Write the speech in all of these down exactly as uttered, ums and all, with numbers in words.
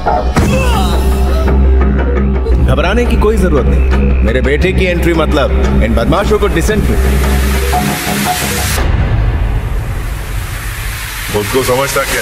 घबराने की कोई जरूरत नहीं। मेरे बेटे की एंट्री मतलब इन बदमाशों को डिसेंट में। खुद को समझता क्या?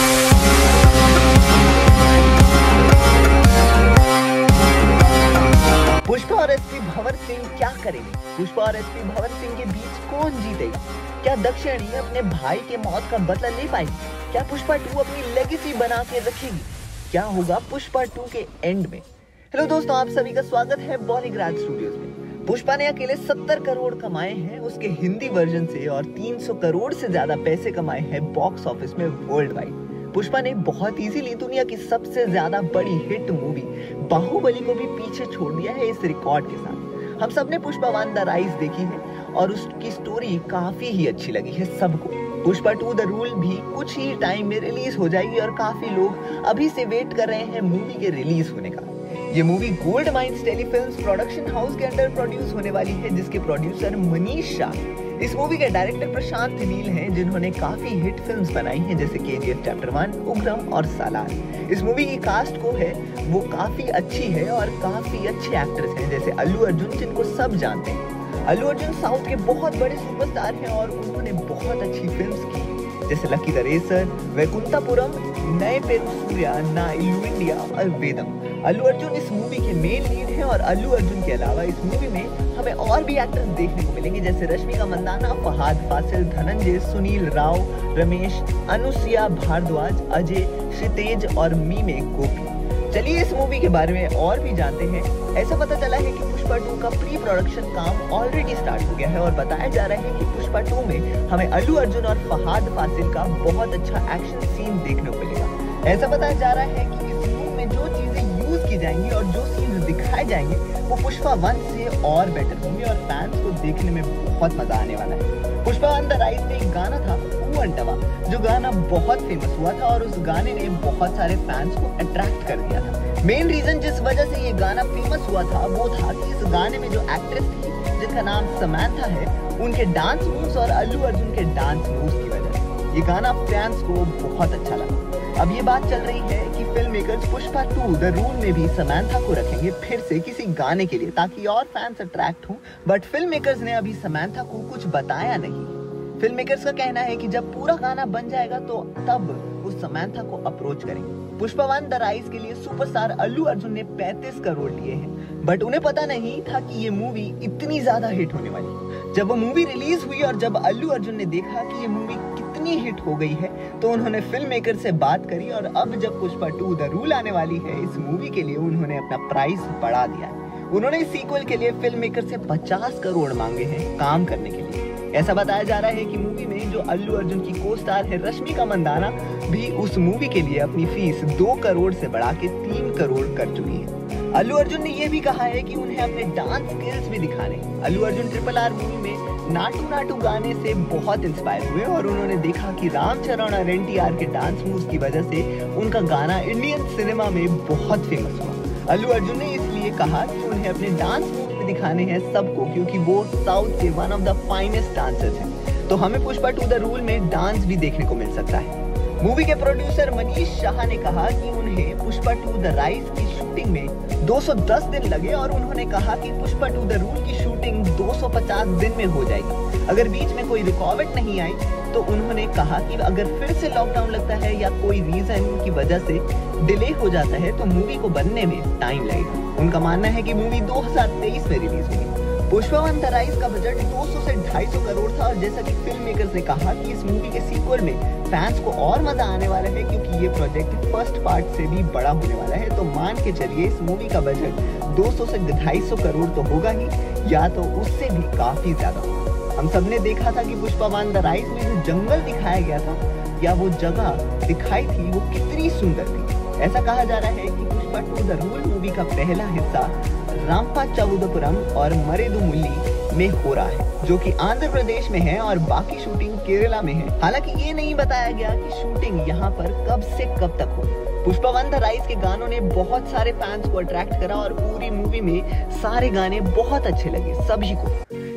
पुष्पा और एसपी भंवर सिंह क्या करेंगे? पुष्पा और एसपी भंवर सिंह के बीच कौन जीतेगा? क्या दक्षिणी अपने भाई के मौत का बदला ले पाएगी? क्या पुष्पा टू अपनी लेगेसी बना के रखेगी? क्या होगा पुष्पा टू के एंड में? हेलो दोस्तों, आप सभी का स्वागत है बॉलीग्राज स्टूडियोज में। पुष्पा ने अकेले सत्तर करोड़ कमाए हैं उसके हिंदी वर्जन से और तीन सौ करोड़ से ज्यादा पैसे कमाए हैं बॉक्स ऑफिस में वर्ल्ड वाइड। पुष्पा ने बहुत इजीली दुनिया की सबसे ज्यादा बड़ी हिट मूवी बाहुबली को भी पीछे छोड़ दिया है इस रिकॉर्ड के साथ। हम सब ने पुष्पा वन द राइज देखी है और उसकी स्टोरी काफी ही अच्छी लगी है सबको। पुष्पा टू द रूल भी कुछ ही टाइम में रिलीज हो जाएगी और काफी लोग अभी से वेट कर रहे हैं मूवी के रिलीज होने का। ये movie gold mines telefilms production house के अंडर प्रोड्यूस होने वाली है, जिसके प्रोड्यूसर मनीष शाह। इस मूवी के डायरेक्टर प्रशांत नील हैं, जिन्होंने काफी हिट फिल्म्स बनाई हैं जैसे केजीएफ चैप्टर वन, उग्रम और सालार। इस मूवी की कास्ट को है वो काफी अच्छी है और काफी अच्छे एक्टर्स हैं जैसे अल्लू अर्जुन, जिनको सब जानते हैं। अल्लू अर्जुन साउथ के बहुत बड़े सुपरस्टार हैं और उन्होंने बहुत अच्छी फिल्म्स की जैसे लकी द रेसर, वैकुंठपुरम, नए पेरू सूर्या, ना इल्लू इंडिया और वेदम। अल्लू अर्जुन इस मूवी के मेन लीड हैं और अल्लू अर्जुन के अलावा इस मूवी में हमें और भी एक्टर्स देखने को मिलेंगे जैसे रश्मिका मंदाना, फहाद फासिल, धनंजय, सुनील राव, रमेश, अनुसुया भारद्वाज, अजय, क्षितेज और मीमे गोपी। चलिए इस मूवी के बारे में और भी जानते हैं। ऐसा पता चला है कि पुष्पा टू का प्री प्रोडक्शन काम ऑलरेडी स्टार्ट हो गया है और बताया जा रहा है कि पुष्पा टू में हमें अल्लू अर्जुन और फहाद फासिल का बहुत अच्छा एक्शन सीन देखने को मिलेगा। ऐसा बताया जा रहा है कि इस मूवी में जो चीजें यूज की जाएंगी और जो सीन दिखाए जाएंगे वो पुष्पा वन से और बेटर होंगे और फैंस को देखने में बहुत मजा आने वाला है। पुष्पा वन द राइज में एक गाना था अंटवा, जो गाना बहुत फेमस हुआ था और उस गाने ने बहुत सारे फैंस को अट्रैक्ट कर दिया था। मेन रीजन जिस वजह से ये गाना फेमस हुआ था वो था कि इस गाने में जो एक्ट्रेस थी जिनका नाम समांथा है, उनके डांस मूव्स और अल्लू अर्जुन के डांस मूव्स की वजह से ये गाना फैंस को बहुत अच्छा लगा। अब ये बात चल रही है कि film makers Pushpa two the rule में भी समांथा को रखेंगे फिर से किसी गाने के लिए ताकि और फैंस अट्रैक्ट हों, बट फिल्म मेकर्स ने अभी समांथा को कुछ बताया नहीं। फिल्म मेकर्स का कहना है कि जब पूरा गाना बन जाएगा तो तब वो समांथा को अप्रोच करेंगे। पुष्पा वन द राइज के लिए सुपरस्टार अल्लू अर्जुन ने पैंतीस करोड़ लिए हैं, बट उन्हें पता नहीं था कि ये मूवी इतनी ज्यादा हिट होने वाली। जब वो मूवी रिलीज हुई और जब अल्लू अर्जुन ने देखा कि ये मूवी कितनी हिट हो गई है तो उन्होंने फिल्म मेकर से बात करी और अब जब पुष्पा टू द रूल आने वाली है इस मूवी के लिए उन्होंने अपना प्राइस बढ़ा दिया है। उन्होंने इस सीक्वल के लिए फिल्म मेकर से पचास करोड़ मांगे हैं काम करने के लिए। ऐसा बताया जा रहा है कि मूवी में जो अल्लू अर्जुन की को स्टार है रश्मिका मंदाना भी उस मूवी के लिए अपनी फीस दो करोड़ से बढ़ा के तीन करोड़ कर चुकी है। अल्लू अर्जुन ने यह भी कहा है कि उन्हें अपने डांस स्किल्स भी दिखाने। Allu Arjun triple R movie में नाटू नाटू गाने से बहुत इंस्पायर हुए और उन्होंने देखा कि रामचरण और एनटीआर के डांस मूव्स की वजह से उनका गाना इंडियन सिनेमा में बहुत फेमस हुआ। अल्लू अर्जुन ने इसलिए कहा कि उन्हें अपने डांस मूव दिखाने हैं सबको, क्योंकि वो साउथ के one of the finest dancers हैं। तो हमें पुष्पा टू द रूल में डांस भी देखने को मिल सकता है। मूवी के प्रोड्यूसर मनीष शाह ने कहा कि उन्हें पुष्पा टू द राइज की शूटिंग में दो सौ दस दिन लगे और उन्होंने कहा कि पुष्पा टू द रूल की शूटिंग दो सौ पचास दिन में हो जाएगी अगर बीच में कोई रुकावट नहीं आई। तो उन्होंने कहा कि अगर फिर से लॉकडाउन लगता है या कोई रीजन की वजह से डिले हो जाता है तो मूवी को बनने में टाइम लगेगा। उनका मानना है कि मूवी दो हज़ार तेईस में रिलीज होगी। पुष्पा वन द राइज का बजट दो सौ से ढाई सौ करोड़ था और जैसा कि फिल्म मेकर्स ने कहा कि इस मूवी के सीक्वल में फैंस को और मजा आने वाला है क्योंकि ये प्रोजेक्ट फर्स्ट पार्ट से भी बड़ा होने वाला है। तो मान के चलिए इस मूवी का बजट दो सौ से ढाई सौ करोड़ तो होगा ही या तो उससे भी काफी ज्यादा होगा। हम सबने देखा था कि पुष्पा वन द राइज में जो जंगल दिखाया गया था या वो जगह दिखाई थी वो कितनी सुंदर थी। ऐसा कहा जा रहा है कि Pushpa two the rule movie का पहला हिस्सा रामपाचावुदपुरम और मरेदुमुल्ली में हो रहा है जो कि आंध्र प्रदेश में है और बाकी शूटिंग केरला में है। हालांकि ये नहीं बताया गया कि शूटिंग यहाँ पर कब से कब तक हो। पुष्पा वन द राइज के गानों ने बहुत सारे फैंस को अट्रैक्ट करा और पूरी मूवी में सारे गाने बहुत अच्छे लगे सभी को।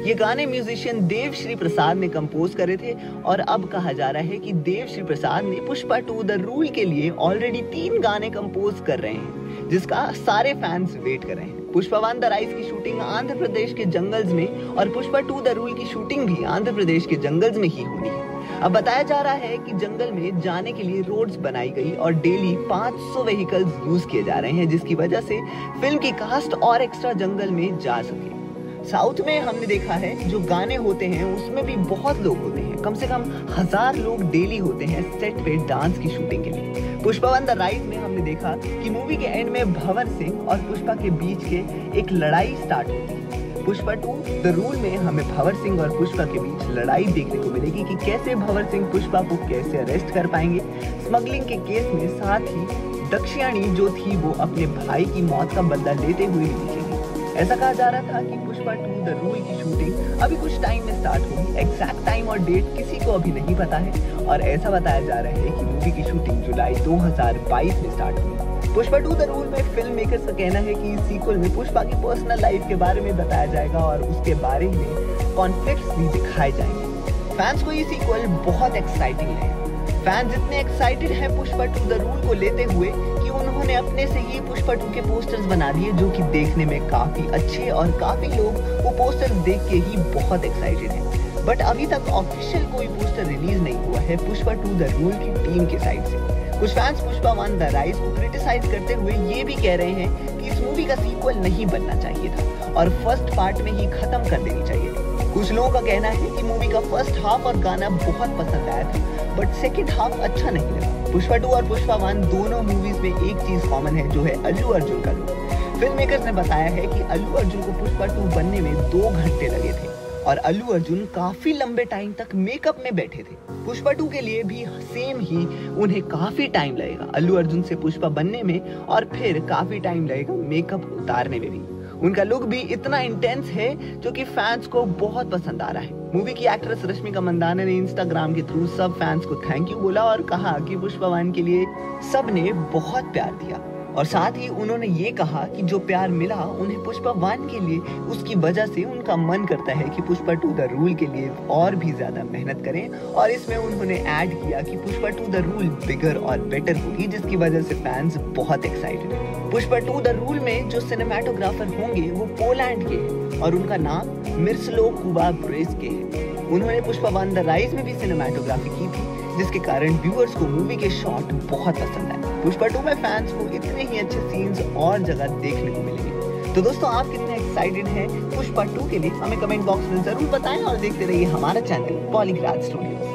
ये गाने म्यूजिशियन देव श्री प्रसाद ने कंपोज करे थे और अब कहा जा रहा है कि देव श्री प्रसाद ने पुष्पा टू द रूल के लिए ऑलरेडी तीन गाने कंपोज कर रहे हैं, जिसका सारे फैंस वेट कर रहे हैं। पुष्पा वन द राइज की शूटिंग आंध्र प्रदेश के जंगल्स में और पुष्पा टू द रूल की शूटिंग भी आंध्र प्रदेश के जंगल्स में ही होनी है। अब बताया जा रहा है कि जंगल में जाने के लिए रोड्स बनाई गई और डेली पाँच सौ व्हीकल्स यूज किए जा रहे हैं, जिसकी वजह से फिल्म की कास्ट और एक्स्ट्रा जंगल में जा सके। साउथ में हमने देखा है जो गाने होते हैं उसमें भी बहुत लोग होते हैं, कम से कम हजार लोग डेली होते हैं सेट पे डांस की शूटिंग के लिए। पुष्पा वन द राइज में हमने देखा कि मूवी के एंड में भंवर सिंह और पुष्पा के बीच के एक लड़ाई स्टार्ट होती है। पुष्पा टू द रूल में हमें भंवर सिंह और पुष्पा के बीच लड़ाई देखने को मिलेगी कि कैसे भंवर सिंह पुष्पा को कैसे अरेस्ट कर पाएंगे स्मगलिंग के केस में। साथ ही दक्षिणी जो थी वो अपने भाई की मौत का बदला लेते हुए दिखेगी। ऐसा कहा जा रहा था कि पुष्पा टू द रूल की शूटिंग अभी कुछ टाइम में स्टार्ट होगी। एग्जैक्ट टाइम और डेट किसी को अभी नहीं पता है और ऐसा बताया जा रहा है कि मूवी की शूटिंग जुलाई दो हज़ार बाईस में स्टार्ट होगी। पुष्पा टू द रूल में फिल्म मेकर्स का कहना है कि इस सीक्वल में पुष्पा की पर्सनल लाइफ के बारे में बताया जाएगा और उसके बारे में कॉन्फ्लिक्ट्स भी दिखाए जाएंगे। फैंस को ये सीक्वल बहुत एक्साइटिंग है। फैंस इतने एक्साइटेड हैं पुष्पा टू द रूल को लेते हुए कि उन्होंने अपने से ही पुष्पा टू के पोस्टर्स बना दिए, जो कि देखने में काफी अच्छे और काफी लोग वो पोस्टर्स देख के ही बहुत एक्साइटेड हैं। बट अभी तक ऑफिशियल कोई पोस्टर रिलीज नहीं हुआ है पुष्पा टू द रूल की टीम के साइड से। कुछ fans Pushpa one the rise को क्रिटिसाइज करते हुए ये भी कह रहे हैं कि इस मूवी का सीक्वल नहीं बनना चाहिए था और फर्स्ट पार्ट में ही खत्म कर देनी चाहिए थी। कुछ लोगों का कहना है कि मूवी का फर्स्ट हाफ और गाना बहुत पसंद आया था बट सेकंड हाफ अच्छा नहीं लगा। पुष्पा टू और पुष्पा वन दोनों मूवीज में एक चीज कॉमन है, जो है अल्लू अर्जुन का लुक। फिल्म मेकर्स ने बताया है कि अल्लू अर्जुन को पुष्पा टू बनने में दो घंटे लगे थे और अल्लू अर्जुन काफी लंबे टाइम तक मेकअप में बैठे थे। पुष्पा टू के लिए भी सेम ही उन्हें काफी टाइम लगेगा अल्लू अर्जुन से पुष्पा बनने में और फिर काफी टाइम लगेगा मेकअप उतारने में भी। उनका लुक भी इतना इंटेंस है जो कि फैंस को बहुत पसंद आ रहा है। मूवी की एक्ट्रेस रश्मिका मंदाना ने इंस्टाग्राम के थ्रू सब फैंस को थैंक यू बोला और कहा कि पुष्पा वन के लिए सबने बहुत प्यार दिया और साथ ही उन्होंने ये कहा कि जो प्यार मिला उन्हें पुष्पा वन के लिए, उसकी वजह से उनका मन करता है कि पुष्पा टू द रूल के लिए और भी ज्यादा मेहनत करें। और इसमें उन्होंने ऐड किया कि Pushpa two the rule bigger और बेटर होगी, जिसकी वजह से फैंस बहुत एक्साइटेड हैं। पुष्पा टू द रूल में जो सिनेमेटोग्राफर होंगे वो पोलैंड के हैं और उनका नाम मिर्सलो कुबा ब्रेस के है। उन्होंने पुष्पा वन द राइज में भी सिनेमेटोग्राफी की थी, जिसके कारण व्यूअर्स को मूवी के शॉट बहुत पसंद आए। पुष्पा टू में फैंस को इतने ही अच्छे सीन्स और जगह देखने को मिलेंगे। तो दोस्तों, आप कितने एक्साइटेड हैं पुष्पा टू के लिए हमें कमेंट बॉक्स में जरूर बताएं और देखते रहिए हमारा चैनल पॉलीग्राफ स्टूडियो।